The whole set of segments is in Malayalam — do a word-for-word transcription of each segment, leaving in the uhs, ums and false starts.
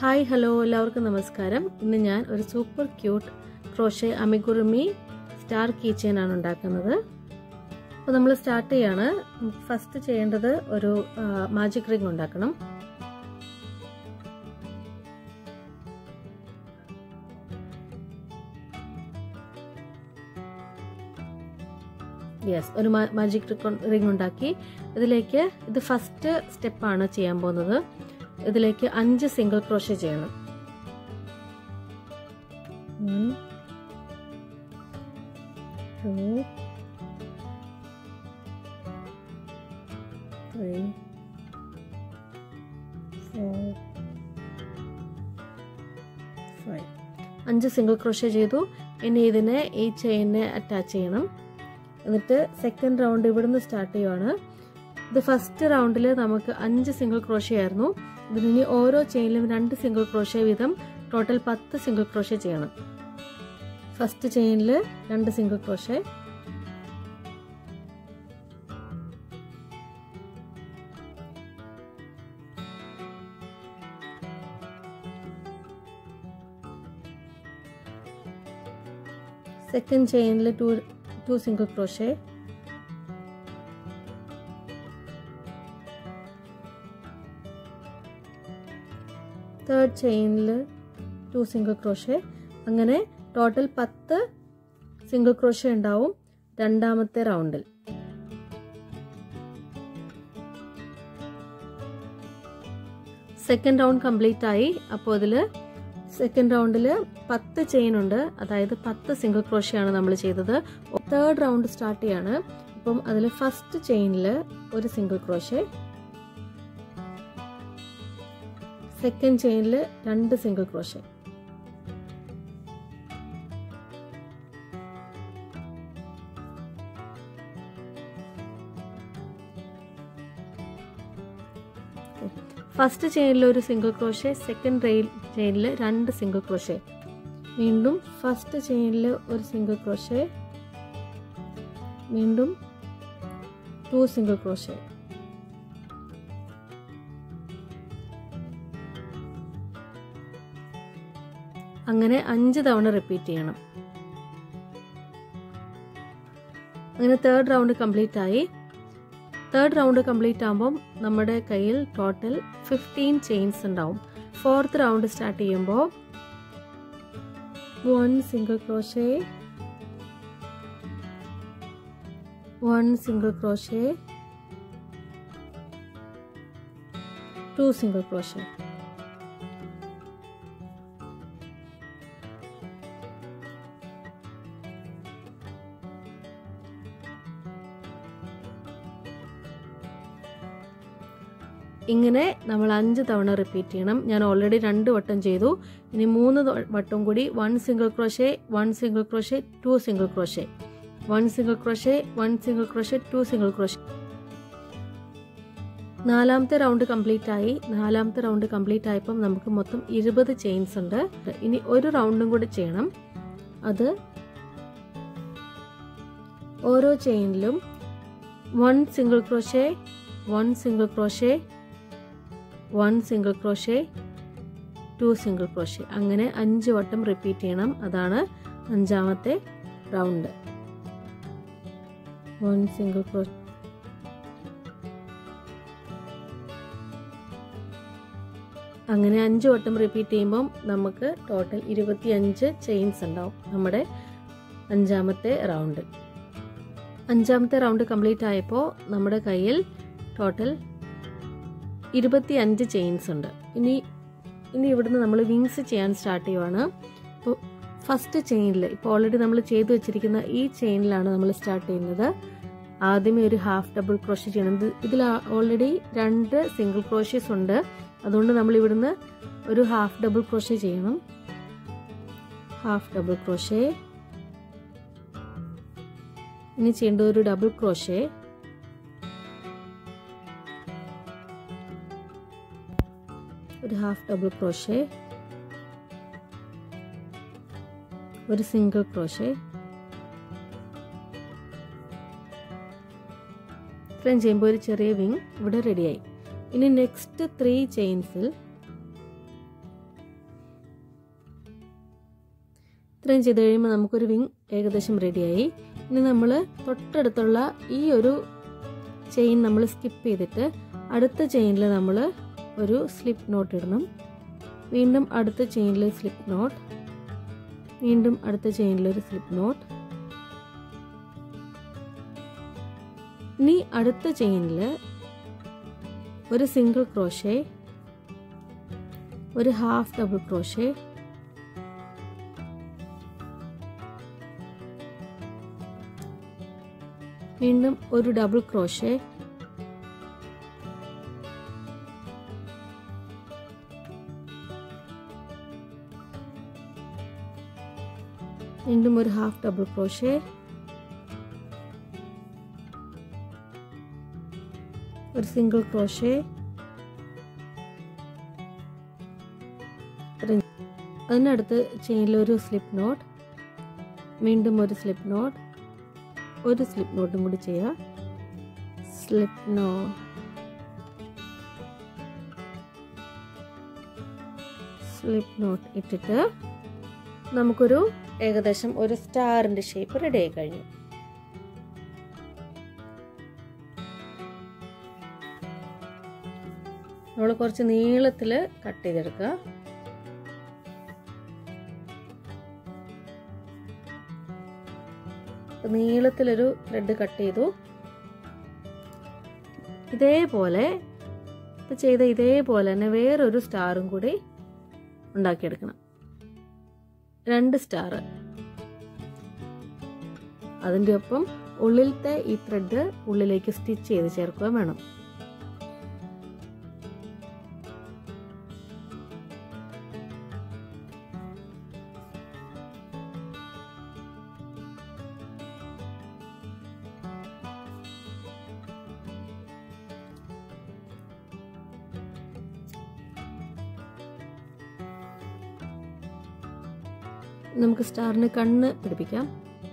ഹായ് ഹലോ എല്ലാവർക്കും നമസ്കാരം. ഇന്ന് ഞാൻ ഒരു super cute crochet amigurumi star key chain ആണ് ഉണ്ടാക്കുന്നത്. അപ്പോൾ നമ്മൾ സ്റ്റാർട്ട് ചെയ്യാണ്. ഫസ്റ്റ് ചെയ്യേണ്ടത് ഒരു മാജിക് റിംഗ് ഉണ്ടാക്കണം. യെസ്, ഒരു മാജിക് റിംഗ് ഉണ്ടാക്കി ഇതിലേക്ക് ഇത് ഫസ്റ്റ് സ്റ്റെപ്പാണ് ചെയ്യാൻ പോകുന്നത്. ഇതിലേക്ക് അഞ്ച് സിംഗിൾ ക്രോഷേ ചെയ്യണം. One two three four five. അഞ്ച് സിംഗിൾ ക്രോഷേ ചെയ്തു. ഇനി ഇതിനെ ഈ ചെയിനെ അറ്റാച്ച് ചെയ്യണം. എന്നിട്ട് സെക്കൻഡ് റൗണ്ട് ഇവിടുന്ന് സ്റ്റാർട്ട് ചെയ്യുവാണ്. ഇത് ഫസ്റ്റ് റൗണ്ടിൽ നമുക്ക് അഞ്ച് സിംഗിൾ ക്രോഷേ ആയിരുന്നു. ഇതിനി ഓരോ ചെയിനിലും രണ്ട് സിംഗിൾ ക്രോഷേ വീതം ടോട്ടൽ പത്ത് സിംഗിൾ ക്രോഷേ ചെയ്യണം. ഫസ്റ്റ് ചെയിനിൽ രണ്ട് സിംഗിൾ ക്രോഷേ, സെക്കൻഡ് ചെയിനിൽ two two single crochet, third ചെയിനിൽ ടു സിംഗിൾ ക്രോഷേ. അങ്ങനെ ടോട്ടൽ പത്ത് സിംഗിൾ ക്രോഷേ ഉണ്ടാവും രണ്ടാമത്തെ റൗണ്ടിൽ. സെക്കൻഡ് റൗണ്ട് കംപ്ലീറ്റ് ആയി. അപ്പോൾ ഇതിൽ സെക്കൻഡ് റൗണ്ടിൽ പത്ത് ചെയിൻ ഉണ്ട്, അതായത് പത്ത് സിംഗിൾ ക്രോഷേ ആണ് നമ്മൾ ചെയ്തത്. തേർഡ് റൗണ്ട് സ്റ്റാർട്ട് ചെയ്യാണ്. അപ്പം അതിൽ ഫസ്റ്റ് ചെയിനിൽ ഒരു സിംഗിൾ ക്രോഷേ, സെക്കൻഡ് ചെയിനിൽ രണ്ട് സിംഗിൾ ക്രോഷേ, ഫസ്റ്റ് ചെയിനിൽ ഒരു സിംഗിൾ ക്രോഷേ, സെക്കൻഡ് റെയിൽ ചെയിനിൽ രണ്ട് സിംഗിൾ ക്രോഷേ, വീണ്ടും ഫസ്റ്റ് ചെയിനിൽ ഒരു സിംഗിൾ ക്രോഷേ, വീണ്ടും ടു സിംഗിൾ ക്രോഷേ, അങ്ങനെ അഞ്ച് തവണ റിപ്പീറ്റ് ചെയ്യണം. അങ്ങനെ തേർഡ് റൗണ്ട് കംപ്ലീറ്റ് ആയി. തേർഡ് റൗണ്ട് കംപ്ലീറ്റ് ആകുമ്പോൾ നമ്മുടെ കയ്യിൽ ടോട്ടൽ ഫിഫ്റ്റീൻ ചെയിൻസ് ഉണ്ടാവും. ഫോർത്ത് റൗണ്ട് സ്റ്റാർട്ട് ചെയ്യുമ്പോൾ one single crochet, one single crochet, two single crochet, ഇങ്ങനെ നമ്മൾ അഞ്ച് തവണ റിപ്പീറ്റ് ചെയ്യണം. ഞാൻ ഓൾറെഡി രണ്ട് വട്ടം ചെയ്തു. ഇനി മൂന്ന് വട്ടം കൂടി one single crochet, one single crochet, two single crochet, one single crochet, one single crochet, two single crochet. നാലാമത്തെ റൗണ്ട് കംപ്ലീറ്റ് ആയി. നാലാമത്തെ റൗണ്ട് കംപ്ലീറ്റ് ആയപ്പം നമുക്ക് മൊത്തം ഇരുപത് ചെയിൻസ് ഉണ്ട്. ഇനി ഒരു റൗണ്ടും കൂടി ചെയ്യണം. അത് ഓരോ ചെയിനിലും one single crochet, one single crochet, one single crochet, two single crochet, അങ്ങനെ അഞ്ച് വട്ടം റിപ്പീറ്റ് ചെയ്യണം. അതാണ് അഞ്ചാമത്തെ റൗണ്ട്. വൺ സിംഗിൾ ക്രോഷേ, അങ്ങനെ അഞ്ച് വട്ടം റിപ്പീറ്റ് ചെയ്യുമ്പം നമുക്ക് ടോട്ടൽ ഇരുപത്തി അഞ്ച് ചെയിൻസ് ഉണ്ടാവും നമ്മുടെ അഞ്ചാമത്തെ റൗണ്ട്. അഞ്ചാമത്തെ റൗണ്ട് കംപ്ലീറ്റ് ആയപ്പോൾ നമ്മുടെ കയ്യിൽ ടോട്ടൽ ഇരുപത്തി അഞ്ച് ചെയിൻസ് ഉണ്ട്. ഇനി ഇനി ഇവിടുന്ന് നമ്മൾ വിങ്സ് ചെയ്യാൻ സ്റ്റാർട്ട് ചെയ്യുവാണ്. ഇപ്പോൾ ഫസ്റ്റ് ചെയിനിൽ ഇപ്പോൾ ഓൾറെഡി നമ്മൾ ചെയ്തു വെച്ചിരിക്കുന്ന ഈ ചെയിനിലാണ് നമ്മൾ സ്റ്റാർട്ട് ചെയ്യുന്നത്. ആദ്യമേ ഒരു ഹാഫ് ഡബിൾ ക്രോഷേ ചെയ്യണം. ഇതിൽ ഓൾറെഡി രണ്ട് സിംഗിൾ ക്രോഷേസ് ഉണ്ട്, അതുകൊണ്ട് നമ്മൾ ഇവിടുന്ന് ഒരു ഹാഫ് ഡബിൾ ക്രോഷേ ചെയ്യണം. Half double crochet. ഇനി ചെയ്യേണ്ടത് ഒരു ഡബിൾ ക്രോഷേ, ഒരു ഹാഫ് ഡബിൾ ക്രോഷേ, ഒരു സിംഗിൾ ക്രോഷേ. ഇത്രയും ചെയ്യുമ്പോൾ ഒരു ചെറിയ വിങ് ഇവിടെ റെഡിയായി. ഇനി നെക്സ്റ്റ് ത്രീ ചെയിൻസിൽ ഇത്രയും ചെയ്ത് കഴിയുമ്പോൾ നമുക്കൊരു വിങ് ഏകദേശം റെഡിയായി. ഇനി നമ്മൾ തൊട്ടടുത്തുള്ള ഈ ഒരു ചെയിൻ നമ്മൾ സ്കിപ്പ് ചെയ്തിട്ട് അടുത്ത ചെയിനിൽ നമ്മൾ ഒരു സ്ലിപ്പ് നോട്ട് ഇടണം. വീണ്ടും അടുത്ത ചെയിനിൽ സ്ലിപ്പ് നോട്ട്, വീണ്ടും അടുത്ത ചെയിനിൽ ഒരു സ്ലിപ്പ് നോട്ട്. ഇനി അടുത്ത ചെയിനിൽ ഒരു സിംഗിൾ ക്രോഷേ, ഒരു ഹാഫ് ഡബിൾ ക്രോഷേ, വീണ്ടും ഒരു ഡബിൾ ക്രോഷേ, വീണ്ടും ഒരു ഹാഫ് ഡബിൾ ക്രോഷേ, ഒരു സിംഗിൾ ക്രോഷേ, അതിനടുത്ത് ചെയിനിൽ ഒരു സ്ലിപ്പ് നോട്ട്, വീണ്ടും ഒരു സ്ലിപ്പ് നോട്ട്, ഒരു സ്ലിപ്പ് നോട്ടും കൂടി ചെയ്യാം. സ്ലിപ്പ് നോട്ട്, സ്ലിപ്പ് നോട്ട് ഇട്ടിട്ട് നമുക്കൊരു ഏകദേശം ഒരു സ്റ്റാറിന്റെ ഷേപ്പ് റെഡി ആയി കഴിഞ്ഞു. നമ്മൾ കുറച്ച് നീളത്തിൽ കട്ട് ചെയ്തെടുക്കുക. നീളത്തിലൊരു ത്രെഡ് കട്ട് ചെയ്തു. ഇതേപോലെ ഇപ്പം ചെയ്ത ഇതേപോലെ തന്നെ വേറൊരു സ്റ്റാറും കൂടി ഉണ്ടാക്കിയെടുക്കണം. രണ്ട് സ്റ്റാർ. അതിൻ്റെ ഒപ്പം ഉള്ളിലത്തെ ഈ ത്രെഡ് ഉള്ളിലേക്ക് സ്റ്റിച്ച് ചെയ്ത് ചേർക്കുക വേണം. നമുക്ക് സ്റ്റാറിന് കണ്ണ് പിടിപ്പിക്കാം.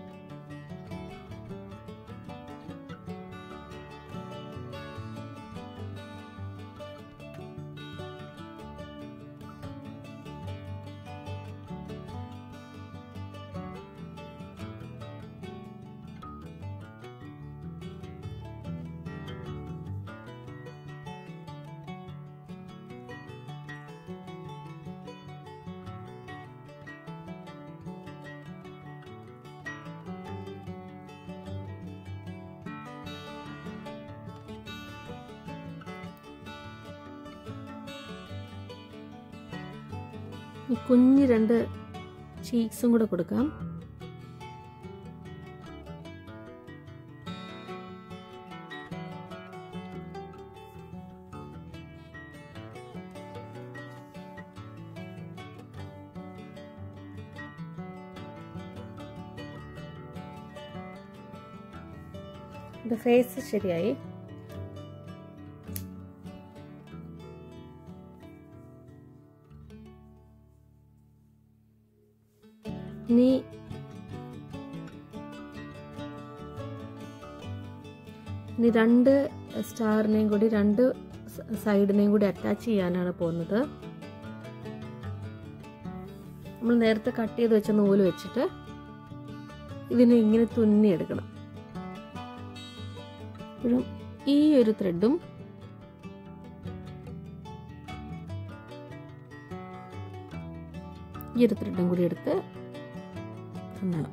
ഈ കുഞ്ഞ് രണ്ട് ചീക്സും കൂടെ കൊടുക്കാം. ഫേസ് ശരിയായി. ഇനി ഇനി രണ്ട് സ്റ്റാറിനെയും കൂടി രണ്ട് സൈഡിനെയും കൂടി അറ്റാച്ച് ചെയ്യാനാണ് പോകുന്നത്. നമ്മൾ നേരത്തെ കട്ട് ചെയ്ത് വെച്ച നൂല് വെച്ചിട്ട് ഇതിനെ ഇങ്ങനെ തുന്നിയെടുക്കണം. ഇപ്പോഴും ഈ ഒരു ത്രെഡും ഈ ഒരു ത്രെഡും കൂടി എടുത്ത് തുന്നണം.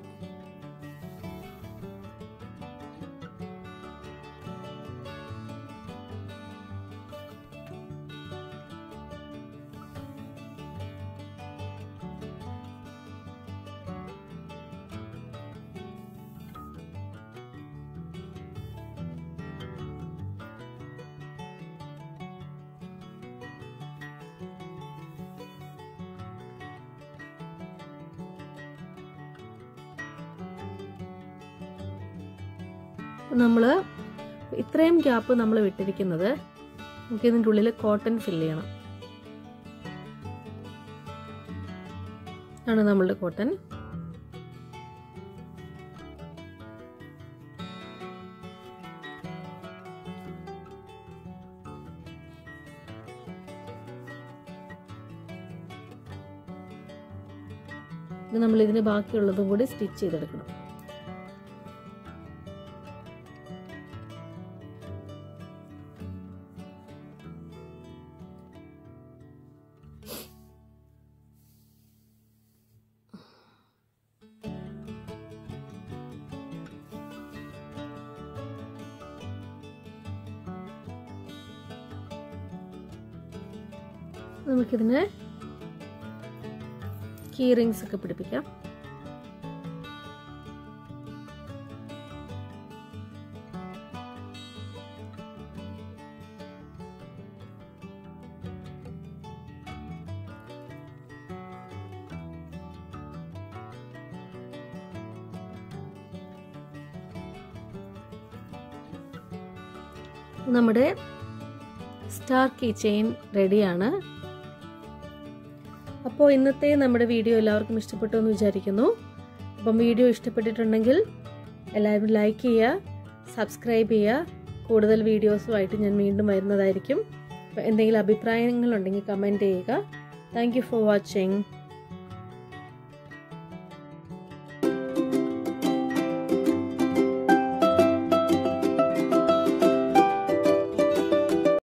നമ്മൾ ഇത്രയും ഗ്യാപ്പ് നമ്മൾ വിട്ടിരിക്കുന്നത് നമുക്ക് ഇതിൻ്റെ ഉള്ളിൽ കോട്ടൺ ഫില്ല് ചെയ്യണം. ആണ് നമ്മളുടെ കോട്ടൺ. ഇനി നമ്മൾ ഇതിന് ബാക്കിയുള്ളതും കൂടി സ്റ്റിച്ച് ചെയ്തെടുക്കണം. നമുക്കിതിന് കീ റിങ്സ് ഒക്കെ പിടിപ്പിക്കാം. നമ്മുടെ സ്റ്റാർ കീ ചെയിൻ റെഡിയാണ്. അപ്പോൾ ഇന്നത്തെ നമ്മുടെ വീഡിയോ എല്ലാവർക്കും ഇഷ്ടപ്പെട്ടു എന്ന് വിചാരിക്കുന്നു. അപ്പം വീഡിയോ ഇഷ്ടപ്പെട്ടിട്ടുണ്ടെങ്കിൽ എല്ലാവരും ലൈക്ക് ചെയ്യുക, സബ്സ്ക്രൈബ് ചെയ്യുക. കൂടുതൽ വീഡിയോസുമായിട്ട് ഞാൻ വീണ്ടും വരുന്നതായിരിക്കും. അപ്പോൾ എന്തെങ്കിലും അഭിപ്രായങ്ങളുണ്ടെങ്കിൽ കമൻറ്റ് ചെയ്യുക. Thank you for watching.